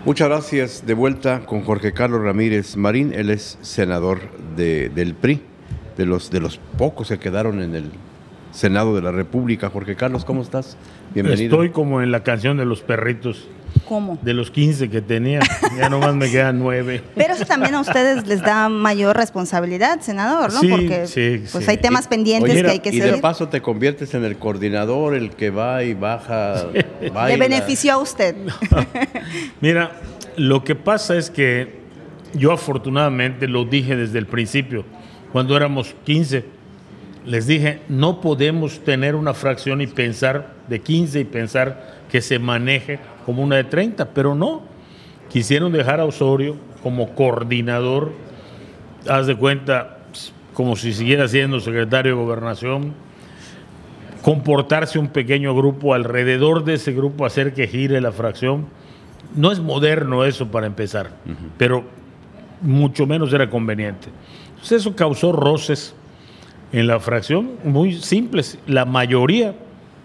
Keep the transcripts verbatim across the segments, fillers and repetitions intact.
Muchas gracias. De vuelta con Jorge Carlos Ramírez Marín. Él es senador de, del P R I, de los, de los pocos que quedaron en el Senado de la República. Jorge Carlos, ¿cómo estás? Bienvenido. Estoy como en la canción de los perritos. ¿Cómo? De los quince que tenía, ya nomás me quedan nueve. Pero eso también a ustedes les da mayor responsabilidad, senador, ¿no? Sí, Porque sí, pues sí. hay temas pendientes Oye, que hay que y seguir. de paso te conviertes en el coordinador, el que va y baja, baila. Le benefició a usted. Mira, lo que pasa es que yo afortunadamente lo dije desde el principio, cuando éramos quince, les dije, no podemos tener una fracción y pensar de quince y pensar que se maneje como una de treinta, pero no. Quisieron dejar a Osorio como coordinador, haz de cuenta, como si siguiera siendo secretario de Gobernación, comportarse un pequeño grupo, alrededor de ese grupo hacer que gire la fracción. No es moderno eso para empezar, uh-huh. pero mucho menos era conveniente. Entonces eso causó roces en la fracción muy simples. La mayoría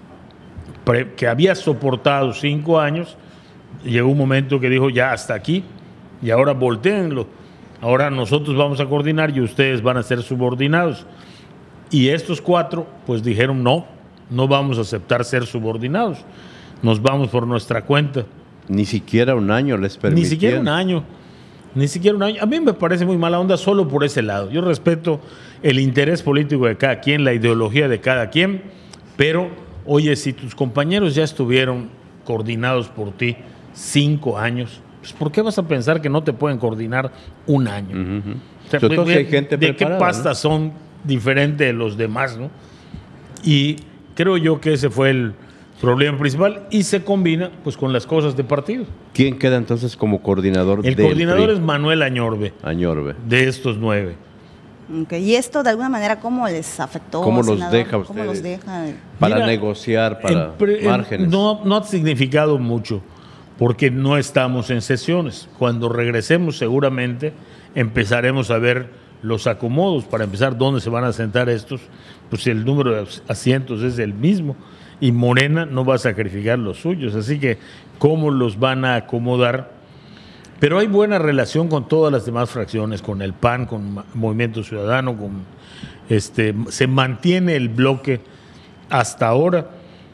que había soportado cinco años, llegó un momento que dijo ya hasta aquí, y ahora voltéenlo. Ahora nosotros vamos a coordinar y ustedes van a ser subordinados. Y estos cuatro pues dijeron no, no vamos a aceptar ser subordinados, nos vamos por nuestra cuenta. Ni siquiera un año les permitían. Ni siquiera un año, ni siquiera un año. A mí me parece muy mala onda solo por ese lado. Yo respeto el interés político de cada quien, la ideología de cada quien, pero oye, si tus compañeros ya estuvieron coordinados por ti cinco años, pues ¿por qué vas a pensar que no te pueden coordinar un año? Uh-huh. O sea, Entonces, hay gente ¿de qué pastas, ¿no?, son diferentes de los demás, ¿no? Y creo yo que ese fue el problema principal y se combina pues con las cosas de partido. ¿Quién queda entonces como coordinador? El del coordinador P R I? Es Manuel Añorbe. Añorbe. De estos nueve. Okay. ¿Y esto de alguna manera cómo les afectó? ¿Cómo los senador? deja ¿Cómo los deja? Para Mira, negociar, para en, márgenes? No, no ha significado mucho, porque no estamos en sesiones. Cuando regresemos seguramente empezaremos a ver los acomodos, para empezar dónde se van a sentar estos, pues el número de asientos es el mismo y Morena no va a sacrificar los suyos, así que cómo los van a acomodar. Pero hay buena relación con todas las demás fracciones, con el P A N, con Movimiento Ciudadano, con este, se mantiene el bloque hasta ahora.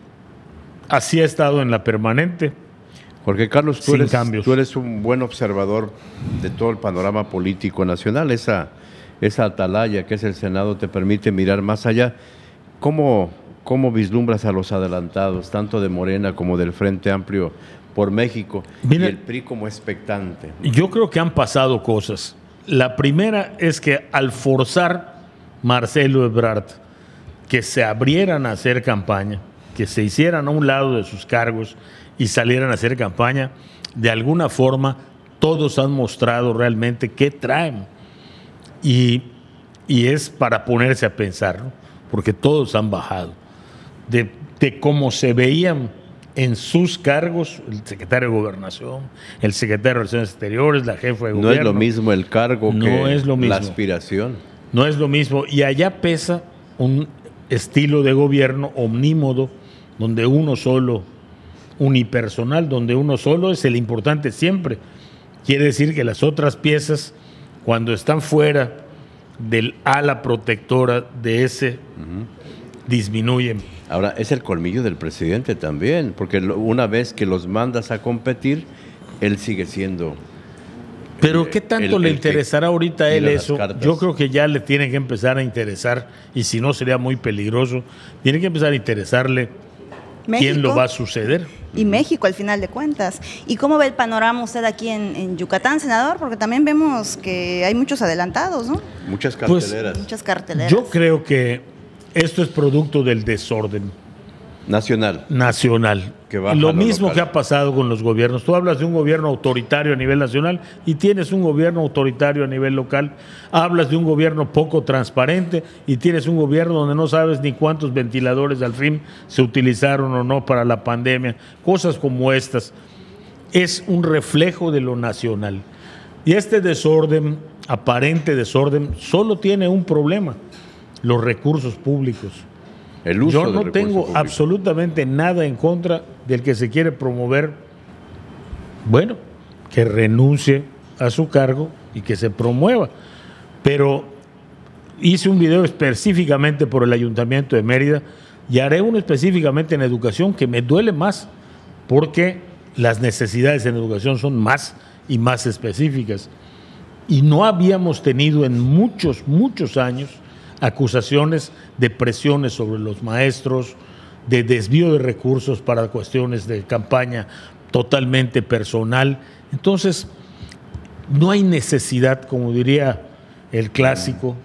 Así ha estado en la permanente. Jorge Carlos, tú sin eres, cambios. tú eres un buen observador de todo el panorama político nacional. Esa, esa atalaya que es el Senado te permite mirar más allá. ¿Cómo, cómo vislumbras a los adelantados, tanto de Morena como del Frente Amplio por México, Mira, y el P R I como expectante? Yo creo que han pasado cosas. La primera es que al forzar Marcelo Ebrard que se abrieran a hacer campaña, que se hicieran a un lado de sus cargos y salieran a hacer campaña, de alguna forma todos han mostrado realmente qué traen. Y, y es para ponerse a pensar, ¿no? Porque todos han bajado. De, de cómo se veían en sus cargos, el secretario de Gobernación, el secretario de Relaciones Exteriores, la jefa de no gobierno. No es lo mismo el cargo no que es lo mismo. La aspiración. No es lo mismo. Y allá pesa un estilo de gobierno omnímodo, donde uno solo, unipersonal, donde uno solo es el importante siempre. Quiere decir que las otras piezas, cuando están fuera del ala protectora de ese, uh-huh. disminuyen. Ahora, es el colmillo del presidente también, porque una vez que los mandas a competir, él sigue siendo... Pero ¿qué tanto el, le el interesará ahorita a él eso? Yo creo que ya le tiene que empezar a interesar, y si no sería muy peligroso, tiene que empezar a interesarle México, quién lo va a suceder. Y México, al final de cuentas. ¿Y cómo ve el panorama usted aquí en, en Yucatán, senador? Porque también vemos que hay muchos adelantados, ¿no? Muchas carteleras. Pues, muchas carteleras. Yo creo que esto es producto del desorden nacional. Nacional. Que baja lo lo mismo local. Que ha pasado con los gobiernos. Tú hablas de un gobierno autoritario a nivel nacional y tienes un gobierno autoritario a nivel local. Hablas de un gobierno poco transparente y tienes un gobierno donde no sabes ni cuántos ventiladores al fin se utilizaron o no para la pandemia. Cosas como estas. Es un reflejo de lo nacional. Y este desorden, aparente desorden, solo tiene un problema: los recursos públicos. El uso Yo no de tengo públicos. absolutamente nada en contra del que se quiere promover, bueno, que renuncie a su cargo y que se promueva. Pero hice un video específicamente por el Ayuntamiento de Mérida y haré uno específicamente en educación, que me duele más, porque las necesidades en educación son más y más específicas. Y no habíamos tenido en muchos, muchos años acusaciones de presiones sobre los maestros, de desvío de recursos para cuestiones de campaña totalmente personal. Entonces, no hay necesidad, como diría el clásico,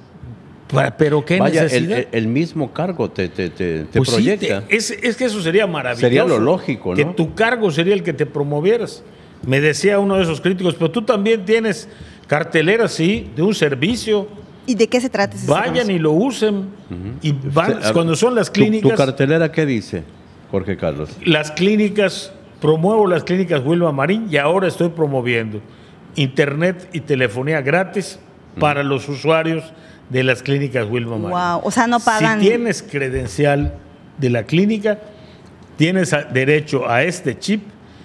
pero ¿qué Vaya, necesidad? El, el mismo cargo te, te, te, te pues proyecta. Sí, te, es, es que eso sería maravilloso. Sería lo lógico, ¿no? Que tu cargo sería el que te promovieras. Me decía uno de esos críticos, pero tú también tienes cartelera, sí, de un servicio. ¿Y de qué se trata ese Vayan servicio? y lo usen. Uh-huh. Y van, Usted, cuando son las clínicas... ¿Tu, tu cartelera qué dice, Jorge Carlos? Las clínicas, promuevo las clínicas Wilma Marín y ahora estoy promoviendo internet y telefonía gratis uh-huh. para los usuarios de las clínicas Wilma Marín. Wow, o sea, no pagan... Si tienes credencial de la clínica, tienes derecho a este chip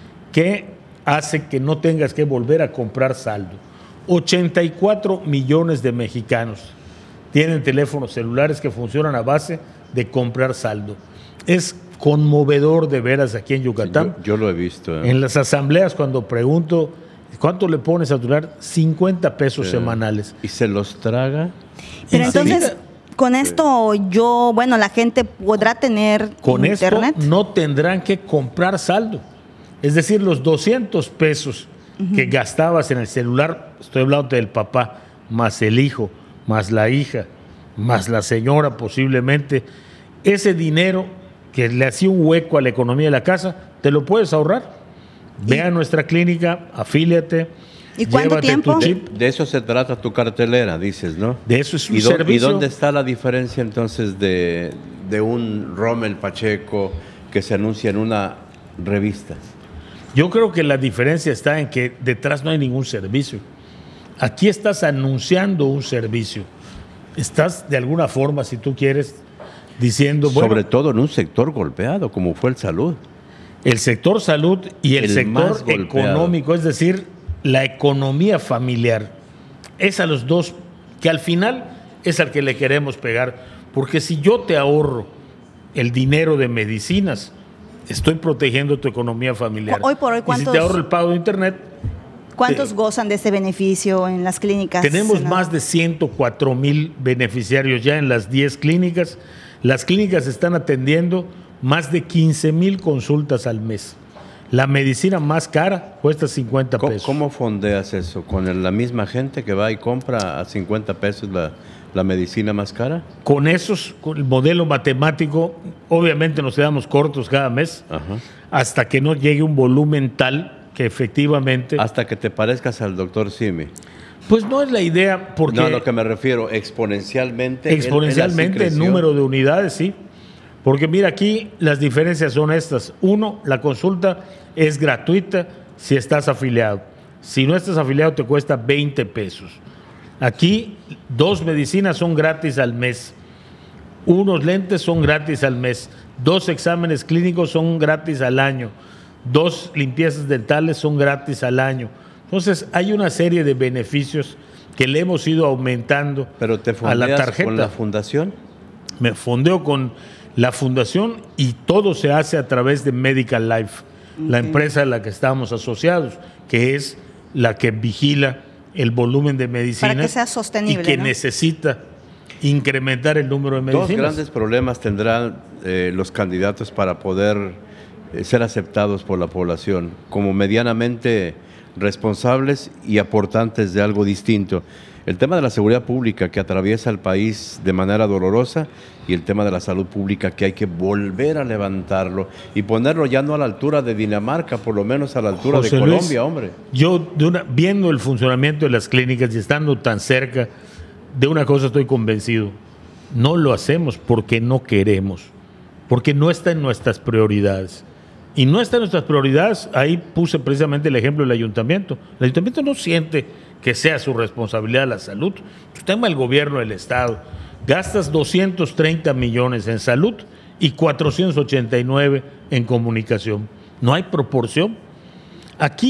que hace que no tengas que volver a comprar saldo. ochenta y cuatro millones de mexicanos tienen teléfonos celulares que funcionan a base de comprar saldo. Es conmovedor de veras aquí en Yucatán. Yo, yo lo he visto. ¿eh? En las asambleas, cuando pregunto, ¿cuánto le pones a tu celular? cincuenta pesos sí. semanales. ¿Y se los traga? Pero entonces, con esto yo, bueno, la gente podrá tener con internet. Esto no tendrán que comprar saldo. Es decir, los doscientos pesos uh-huh. que gastabas en el celular, estoy hablando del papá, más el hijo, más la hija, más la señora posiblemente, ese dinero que le hacía un hueco a la economía de la casa, te lo puedes ahorrar. Ve a nuestra clínica, afíliate. ¿Y cuánto tiempo? Tu chip. De, de eso se trata tu cartelera, dices, ¿no? De eso es un ¿Y do, servicio. ¿Y dónde está la diferencia entonces de, de un Rommel Pacheco que se anuncia en una revista? Yo creo que la diferencia está en que detrás no hay ningún servicio. Aquí estás anunciando un servicio. Estás, de alguna forma, si tú quieres, diciendo... Sobre bueno, todo en un sector golpeado, como fue el salud. El sector salud y el, el sector económico, es decir, la economía familiar. Es a los dos que al final es al que le queremos pegar. Porque si yo te ahorro el dinero de medicinas, estoy protegiendo tu economía familiar. Hoy por hoy, ¿cuántos, y si te ahorro el pago de internet... ¿Cuántos te, gozan de ese beneficio en las clínicas? Tenemos ¿no? más de ciento cuatro mil beneficiarios ya en las diez clínicas. Las clínicas están atendiendo más de quince mil consultas al mes. La medicina más cara cuesta cincuenta pesos. ¿Cómo, cómo fondeas eso? ¿Con la misma gente que va y compra a cincuenta pesos la, la medicina más cara? Con esos, con el modelo matemático, obviamente nos quedamos cortos cada mes, Ajá. hasta que no llegue un volumen tal que efectivamente... Hasta que te parezcas al doctor Simi. Pues no es la idea, porque... No, a lo que me refiero, exponencialmente. Exponencialmente el número de unidades, sí. Porque mira, aquí las diferencias son estas. Uno, la consulta es gratuita si estás afiliado. Si no estás afiliado te cuesta veinte pesos. Aquí dos medicinas son gratis al mes. Unos lentes son gratis al mes. Dos exámenes clínicos son gratis al año. Dos limpiezas dentales son gratis al año. Entonces hay una serie de beneficios que le hemos ido aumentando. ¿Pero te a la tarjeta. ¿Con la fundación? Me fondeo con la fundación y todo se hace a través de Medical Life, okay. la empresa a la que estamos asociados, que es la que vigila el volumen de medicinas. Para que sea sostenible, y que ¿no? necesita incrementar el número de medicinas. Dos grandes problemas tendrán eh, los candidatos para poder ser aceptados por la población como medianamente responsables y aportantes de algo distinto. El tema de la seguridad pública que atraviesa el país de manera dolorosa y el tema de la salud pública que hay que volver a levantarlo y ponerlo ya no a la altura de Dinamarca, por lo menos a la altura José de Colombia, Luis, hombre. Yo, de una, viendo el funcionamiento de las clínicas y estando tan cerca, de una cosa estoy convencido, no lo hacemos porque no queremos, porque no está en nuestras prioridades. Y no está en nuestras prioridades, ahí puse precisamente el ejemplo del ayuntamiento. El ayuntamiento no siente que sea su responsabilidad la salud. Usted tema el gobierno del Estado. Gastas doscientos treinta millones en salud y cuatrocientos ochenta y nueve en comunicación. No hay proporción. Aquí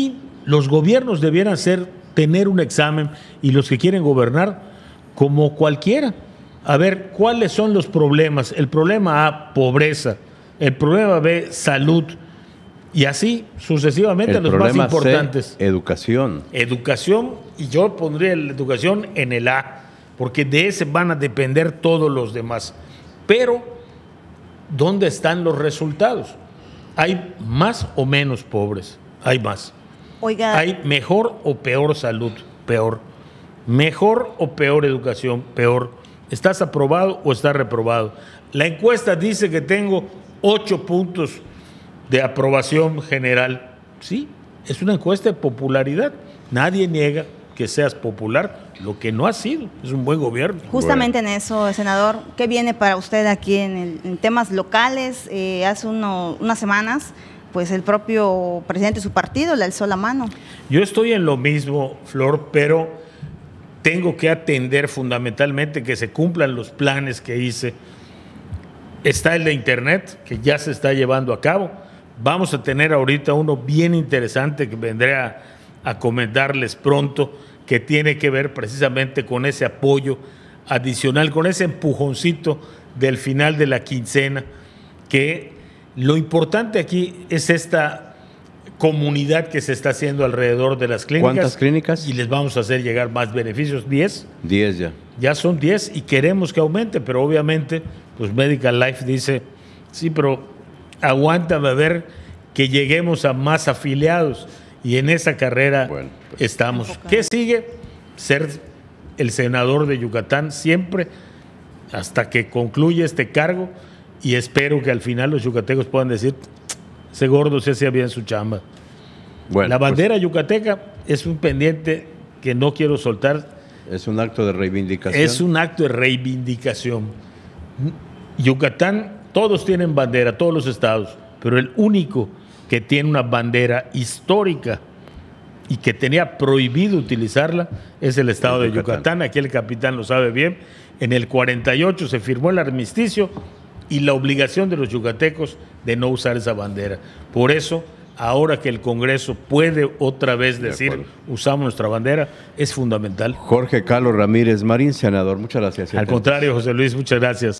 los gobiernos debieran ser, tener un examen, y los que quieren gobernar como cualquiera. A ver, ¿cuáles son los problemas? El problema A, pobreza. El problema B, salud. Y así sucesivamente el los más importantes. C, educación. Educación, y yo pondría la educación en el A, porque de ese van a depender todos los demás. Pero, ¿dónde están los resultados? ¿Hay más o menos pobres? Hay más. Oiga. ¿Hay mejor o peor salud? Peor. ¿Mejor o peor educación? Peor. ¿Estás aprobado o estás reprobado? La encuesta dice que tengo ocho puntos de aprobación general. Sí, es una encuesta de popularidad. Nadie niega que seas popular, lo que no ha sido. Es un buen gobierno. Justamente bueno. en eso, senador, ¿qué viene para usted aquí en, el, en temas locales? Eh, hace uno, unas semanas, pues el propio presidente de su partido le alzó la mano. Yo estoy en lo mismo, Flor, pero tengo que atender fundamentalmente que se cumplan los planes que hice. Está el de Internet, que ya se está llevando a cabo. Vamos a tener ahorita uno bien interesante que vendré a, a comentarles pronto, que tiene que ver precisamente con ese apoyo adicional, con ese empujoncito del final de la quincena, que lo importante aquí es esta comunidad que se está haciendo alrededor de las clínicas. ¿Cuántas clínicas? Y les vamos a hacer llegar más beneficios. ¿diez? diez ya. Ya son diez y queremos que aumente, pero obviamente, pues Medical Life dice, sí, pero aguántame a ver que lleguemos a más afiliados, y en esa carrera bueno, pues, estamos. Enfocado. ¿Qué sigue? Ser el senador de Yucatán siempre hasta que concluya este cargo, y espero que al final los yucatecos puedan decir, ese gordo se hacía bien su chamba. Bueno, la bandera pues, yucateca es un pendiente que no quiero soltar. Es un acto de reivindicación. Es un acto de reivindicación. Yucatán, todos tienen bandera, todos los estados, pero el único que tiene una bandera histórica y que tenía prohibido utilizarla es el estado de Yucatán. Yucatán. Aquí el capitán lo sabe bien. En el cuarenta y ocho se firmó el armisticio y la obligación de los yucatecos de no usar esa bandera. Por eso, ahora que el Congreso puede otra vez decir usamos nuestra bandera, es fundamental. Jorge Carlos Ramírez Marín, senador, muchas gracias. Al contrario, José Luis, muchas gracias.